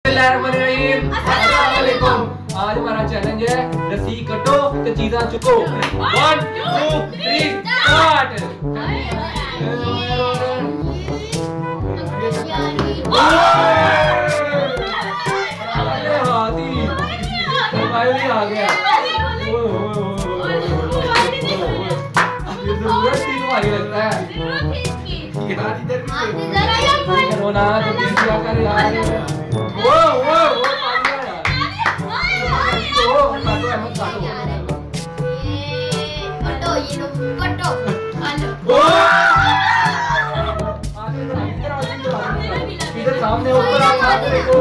अस्सलाम-ओ-अलैकुम। आज हमारा चैलेंज है रस्सी कटो तो चीज़ा चुको। 1 2 3 स्टार्ट। आ गया तुम्हारी लगता है यार इधर करो ना तो क्या कर यार वो काटो अहमद काटो कटो ये लो कटो इधर सामने ऊपर आप देखो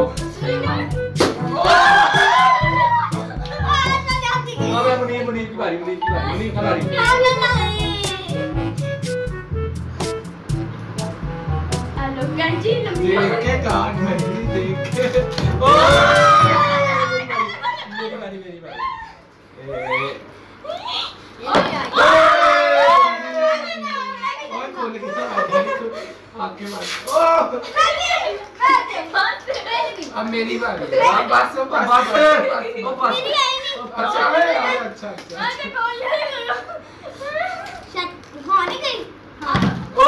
मुनीब की बारी मुनीब की बारी देख के काट मेरी देख के ओ मेरी बारी और बोल के आपके पास ओ अब मेरी बारी बस अच्छा नहीं गई ओ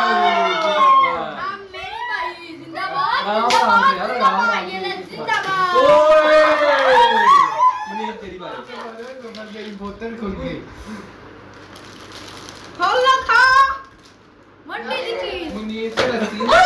मेरी बोतल खुल गई खोलो खा मंडी दी चीज मुनीब से रस्सी